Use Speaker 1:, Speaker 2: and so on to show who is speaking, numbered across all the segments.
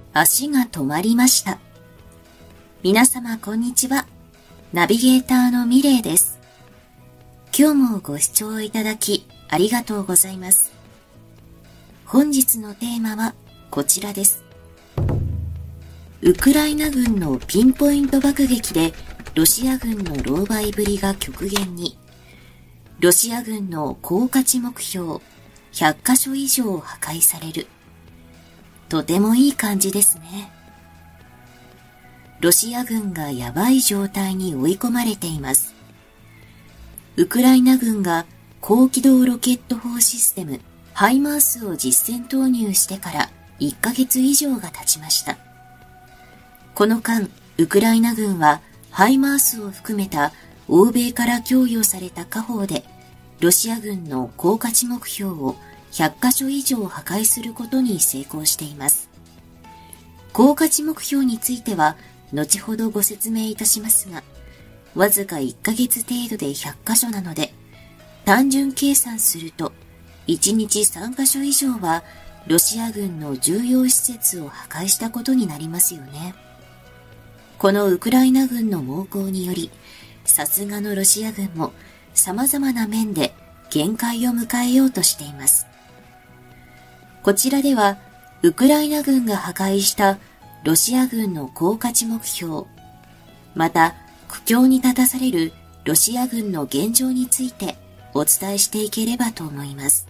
Speaker 1: 足が止まりました。皆様こんにちは。ナビゲーターのミレイです。今日もご視聴いただきありがとうございます。本日のテーマはこちらです。ウクライナ軍のピンポイント爆撃でロシア軍の狼狽ぶりが極限に。ロシア軍の高価値目標100カ所以上破壊される。とてもいい感じですね。ロシア軍がやばい状態に追い込まれています。ウクライナ軍が高機動ロケット砲システムハイマースを実戦投入してから1ヶ月以上が経ちました。この間、ウクライナ軍はハイマースを含めた欧米から供与された火砲でロシア軍の高価値目標を100カ所以上破壊することに成功しています。高価値目標については後ほどご説明いたしますが、わずか1ヶ月程度で100カ所なので、単純計算すると1日3カ所以上はロシア軍の重要施設を破壊したことになりますよね。このウクライナ軍の猛攻により、さすがのロシア軍も様々な面で限界を迎えようとしています。こちらでは、ウクライナ軍が破壊したロシア軍の高価値目標、また苦境に立たされるロシア軍の現状についてお伝えしていければと思います。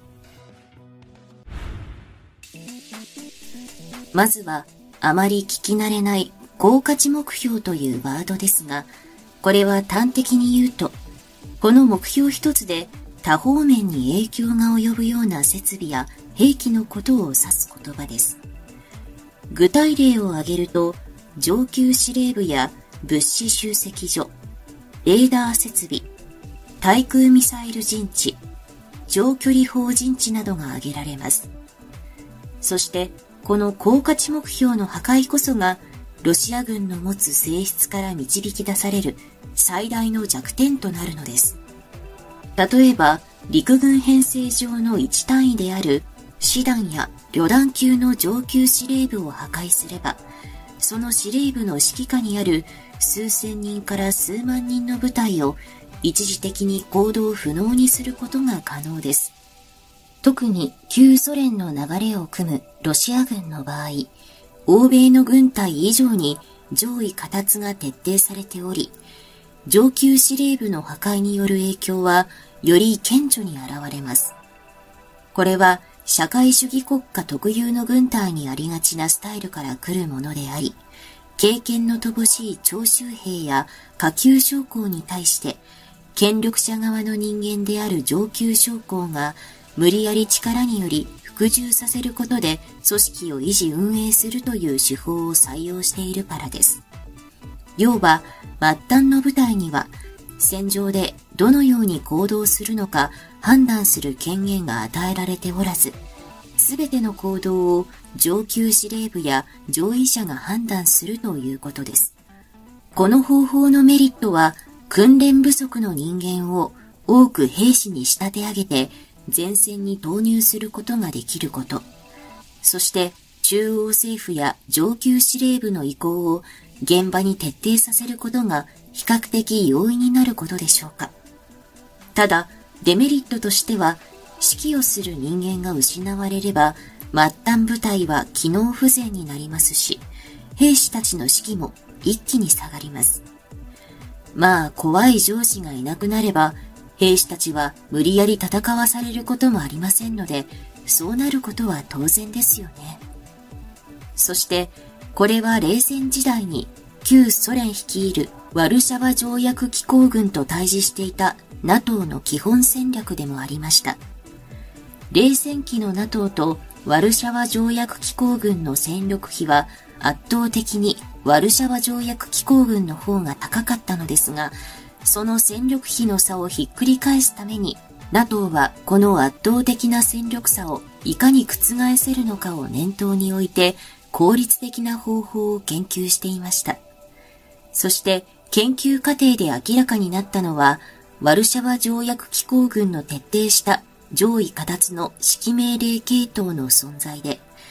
Speaker 1: まずは、あまり聞き慣れない高価値目標というワードですが、これは端的に言うと、この目標一つで多方面に影響が及ぶような設備や兵器のことを指す言葉です。具体例を挙げると、上級司令部や物資集積所、レーダー設備、対空ミサイル陣地、長距離砲陣地などが挙げられます。そして、この高価値目標の破壊こそが、ロシア軍の持つ性質から導き出される最大の弱点となるのです。例えば、陸軍編成上の1単位である師団や旅団級の上級司令部を破壊すれば、その司令部の指揮下にある数千人から数万人の部隊を一時的に行動不能にすることが可能です。特に旧ソ連の流れを組むロシア軍の場合、欧米の軍隊以上に上位下達が徹底されており、上級司令部の破壊による影響はより顕著に現れます。これは社会主義国家特有の軍隊にありがちなスタイルから来るものであり、経験の乏しい徴集兵や下級将校に対して、権力者側の人間である上級将校が無理やり力により服従させることで組織を維持運営するという手法を採用しているからです。要は、末端の部隊には戦場でどのように行動するのか判断する権限が与えられておらず、すべての行動を上級司令部や上位者が判断するということです。この方法のメリットは、訓練不足の人間を多く兵士に仕立て上げて前線に投入することができること。そして中央政府や上級司令部の意向を現場に徹底させることが比較的容易になることでしょうか。ただ、デメリットとしては、指揮をする人間が失われれば、末端部隊は機能不全になりますし、兵士たちの士気も一気に下がります。まあ、怖い上司がいなくなれば、兵士たちは無理やり戦わされることもありませんので、そうなることは当然ですよね。そして、これは冷戦時代に旧ソ連率いるワルシャワ条約機構軍と対峙していた NATO の基本戦略でもありました。冷戦期の NATO とワルシャワ条約機構軍の戦力比は圧倒的にワルシャワ条約機構軍の方が高かったのですが、その戦力比の差をひっくり返すために NATO はこの圧倒的な戦力差をいかに覆せるのかを念頭に置いて効率的な方法を研究していました。そして研究過程で明らかになったのは、ワルシャワ条約機構軍の徹底した上位下達の指揮命令系統の存在で、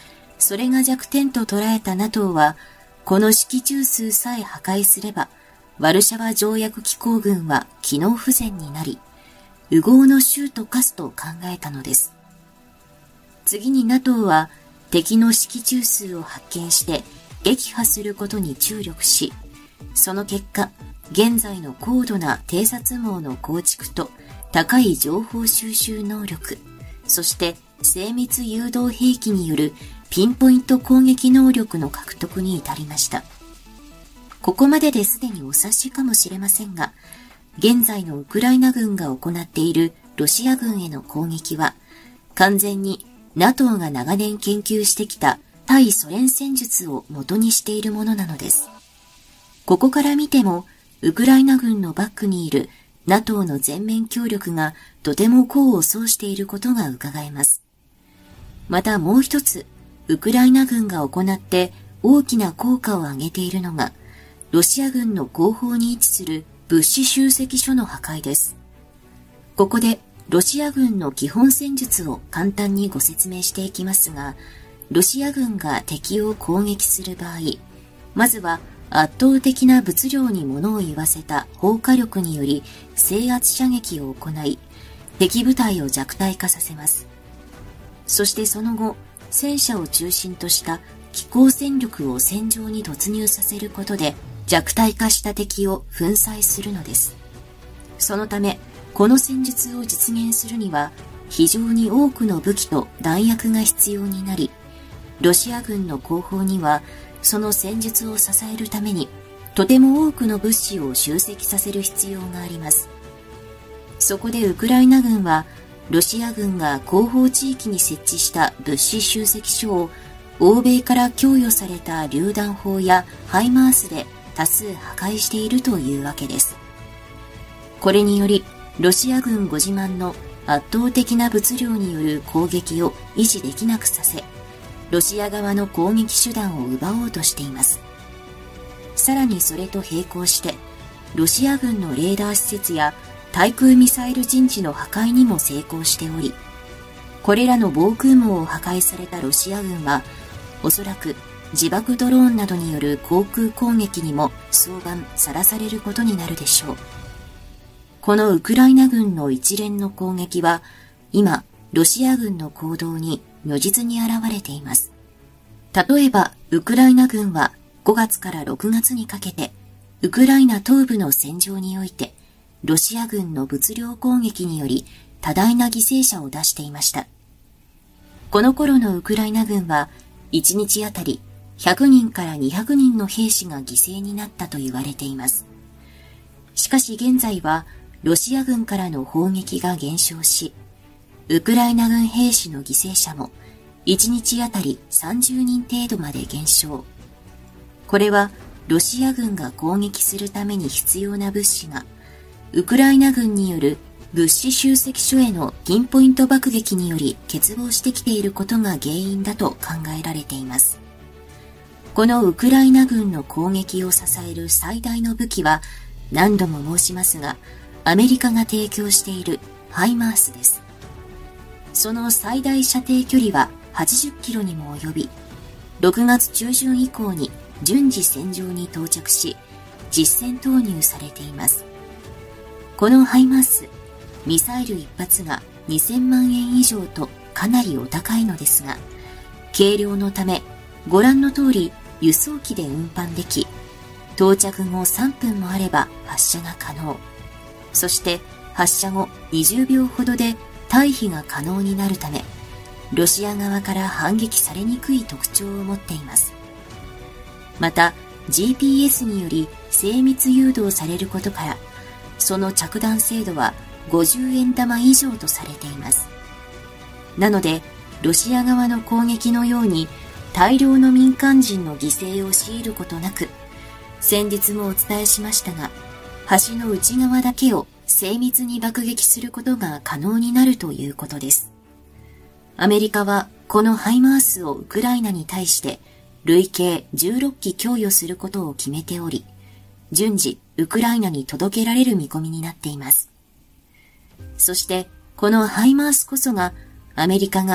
Speaker 1: それが弱点と捉えた NATO は、この指揮中枢さえ破壊すれば、ワルシャワ条約機構軍は機能不全になり、烏合の衆と化すと考えたのです。次に NATO は敵の指揮中枢を発見して撃破することに注力し、その結果、現在の高度な偵察網の構築と高い情報収集能力、そして精密誘導兵器によるピンポイント攻撃能力の獲得に至りました。ここまでですでにお察しかもしれませんが、現在のウクライナ軍が行っているロシア軍への攻撃は、完全に NATO が長年研究してきた対ソ連戦術を元にしているものなのです。ここから見ても、ウクライナ軍のバックにいる NATO の全面協力がとても功を奏していることが伺えます。またもう一つ、ウクライナ軍が行って大きな効果を上げているのが、ロシア軍の後方に位置する物資集積所の破壊です。ここでロシア軍の基本戦術を簡単にご説明していきますが、ロシア軍が敵を攻撃する場合、まずは圧倒的な物量に物を言わせた砲火力により制圧射撃を行い、敵部隊を弱体化させます。そしてその後、戦車を中心とした機甲戦力を戦場に突入させることで弱体化した敵を粉砕するのです。そのため、この戦術を実現するには非常に多くの武器と弾薬が必要になり、ロシア軍の後方にはその戦術を支えるためにとても多くの物資を集積させる必要があります。そこでウクライナ軍はロシア軍が後方地域に設置した物資集積所を欧米から供与された榴弾砲やハイマースで多数破壊しているというわけです。これによりロシア軍ご自慢の圧倒的な物量による攻撃を維持できなくさせ、ロシア側の攻撃手段を奪おうとしています。さらにそれと並行して、ロシア軍のレーダー施設や対空ミサイル陣地の破壊にも成功しており、これらの防空網を破壊されたロシア軍は、おそらく自爆ドローンなどによる航空攻撃にも早晩さらされることになるでしょう。このウクライナ軍の一連の攻撃は、今、ロシア軍の行動に如実に現れています。例えば、ウクライナ軍は5月から6月にかけて、ウクライナ東部の戦場において、ロシア軍の物量攻撃により多大な犠牲者を出していました。この頃のウクライナ軍は、1日あたり100人から200人の兵士が犠牲になったと言われています。しかし現在は、ロシア軍からの砲撃が減少し、ウクライナ軍兵士の犠牲者も1日あたり30人程度まで減少。これはロシア軍が攻撃するために必要な物資がウクライナ軍による物資集積所へのピンポイント爆撃により欠乏してきていることが原因だと考えられています。このウクライナ軍の攻撃を支える最大の武器は何度も申しますが、アメリカが提供しているハイマースです。その最大射程距離は80キロにも及び、6月中旬以降に順次戦場に到着し、実戦投入されています。このハイマース、ミサイル1発が2000万円以上とかなりお高いのですが、軽量のため、ご覧の通り輸送機で運搬でき、到着後3分もあれば発射が可能。そして発射後20秒ほどで退避が可能になるため、ロシア側から反撃されにくい特徴を持っています。また、GPS により精密誘導されることから、その着弾精度は50円玉以上とされています。なので、ロシア側の攻撃のように大量の民間人の犠牲を強いることなく、先日もお伝えしましたが、橋の内側だけを精密に爆撃することが可能になるということです。アメリカはこのハイマースをウクライナに対して累計16機供与することを決めており、順次ウクライナに届けられる見込みになっています。そしてこのハイマースこそがアメリカが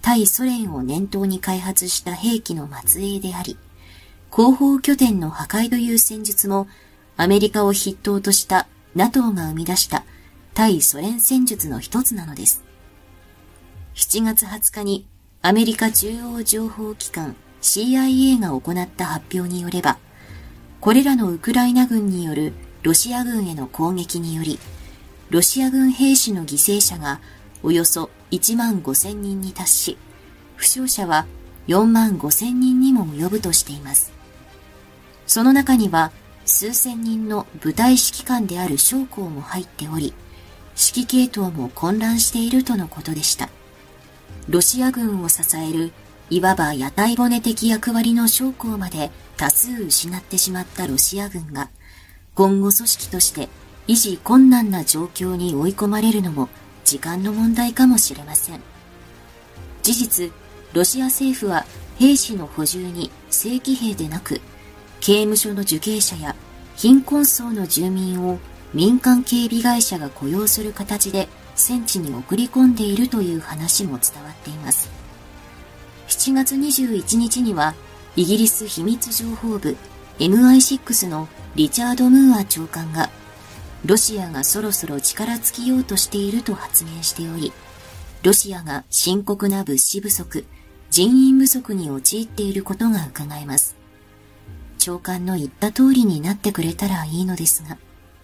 Speaker 1: 対ソ連を念頭に開発した兵器の末裔であり、後方拠点の破壊という戦術もアメリカを筆頭とした NATO が生み出した対ソ連戦術の一つなのです。7月20日にアメリカ中央情報機関 CIA が行った発表によれば、これらのウクライナ軍によるロシア軍への攻撃により、ロシア軍兵士の犠牲者がおよそ1万5000人に達し、負傷者は4万5000人にも及ぶとしています。その中には数千人の部隊指揮官である将校も入っており、指揮系統も混乱しているとのことでした。ロシア軍を支えるいわば屋台骨的役割の将校まで多数失ってしまったロシア軍が、今後組織として維持困難な状況に追い込まれるのも時間の問題かもしれません。事実、ロシア政府は兵士の補充に正規兵でなく、刑務所の受刑者や貧困層の住民を民間警備会社が雇用する形で戦地に送り込んでいるという話も伝わっています。7月21日にはイギリス秘密情報部 MI6 のリチャード・ムーア長官が、ロシアがそろそろ力尽きようとしていると発言しており、ロシアが深刻な物資不足、人員不足に陥っていることが伺えます。長官の言った通りになってくれたらいいのですが。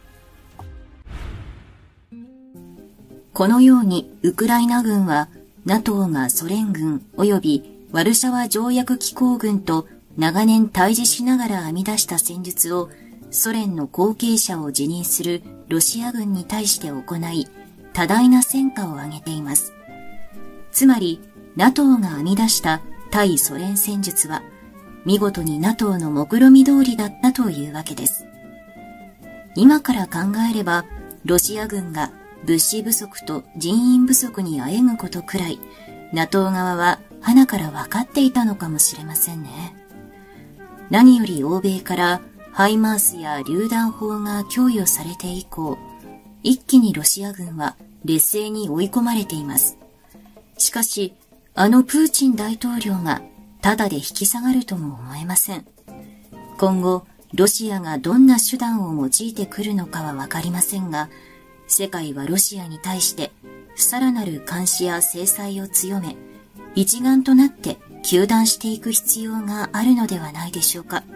Speaker 1: このようにウクライナ軍は NATO がソ連軍及びワルシャワ条約機構軍と長年対峙しながら編み出した戦術をソ連の後継者を自認するロシア軍に対して行い、多大な戦果を上げています。つまり NATO が編み出した対ソ連戦術は見事に NATO の目論見通りだったというわけです。今から考えれば、ロシア軍が物資不足と人員不足にあえぐことくらい NATO 側は鼻から分かっていたのかもしれませんね。何より欧米からハイマースや榴弾砲が供与されて以降、一気にロシア軍は劣勢に追い込まれています。しかし、プーチン大統領がただで引き下がるとも思えません。今後、ロシアがどんな手段を用いてくるのかはわかりませんが、世界はロシアに対してさらなる監視や制裁を強め、一丸となって糾弾していく必要があるのではないでしょうか。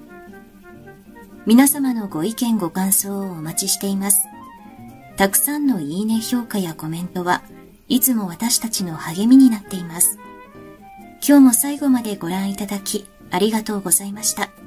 Speaker 1: 皆様のご意見ご感想をお待ちしています。たくさんのいいね評価やコメントはいつも私たちの励みになっています。今日も最後までご覧いただきありがとうございました。